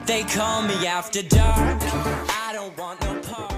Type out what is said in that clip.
They call me after dark. I don't want no part.